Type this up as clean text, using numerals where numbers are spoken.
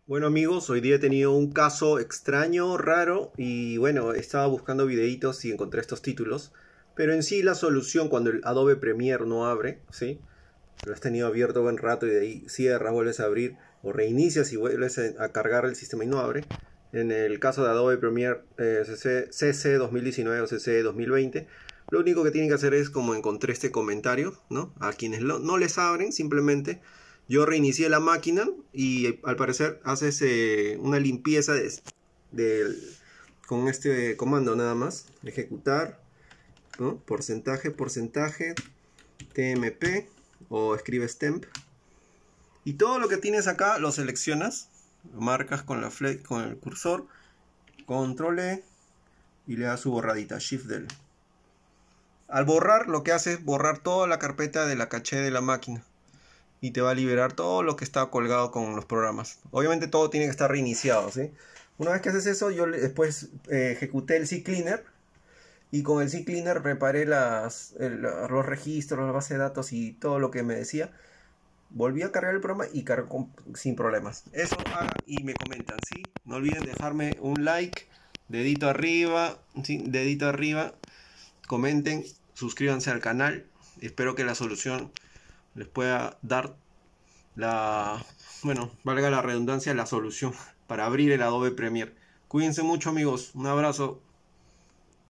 Bueno amigos, hoy día he tenido un caso extraño, raro y bueno, estaba buscando videitos y encontré estos títulos. Pero en sí la solución cuando el Adobe Premiere no abre, ¿sí? Lo has tenido abierto buen rato y de ahí cierras, vuelves a abrir o reinicias y vuelves a cargar el sistema y no abre. En el caso de Adobe Premiere CC 2019 o CC 2020, lo único que tienen que hacer es como encontré este comentario, ¿no? A quienes no les abren, simplemente yo reinicié la máquina y al parecer haces una limpieza de- con este comando nada más. Ejecutar, ¿no? Porcentaje, TMP o escribes temp. Y todo lo que tienes acá lo seleccionas, lo marcas con con el cursor, control E y le das su borradita, shift del. Al borrar, lo que hace es borrar toda la carpeta de la caché de la máquina y te va a liberar todo lo que está colgado con los programas. Obviamente todo tiene que estar reiniciado, ¿sí? Una vez que haces eso, yo después ejecuté el CCleaner y con el CCleaner preparé los registros, la base de datos y todo lo que me decía. Volví a cargar el programa y cargó sin problemas. Eso hagan y me comentan, ¿sí? No olviden dejarme un like, dedito arriba, ¿sí? Dedito arriba, comenten, suscríbanse al canal. Espero que la solución les pueda dar bueno, valga la redundancia, la solución para abrir el Adobe Premiere. Cuídense mucho amigos, un abrazo.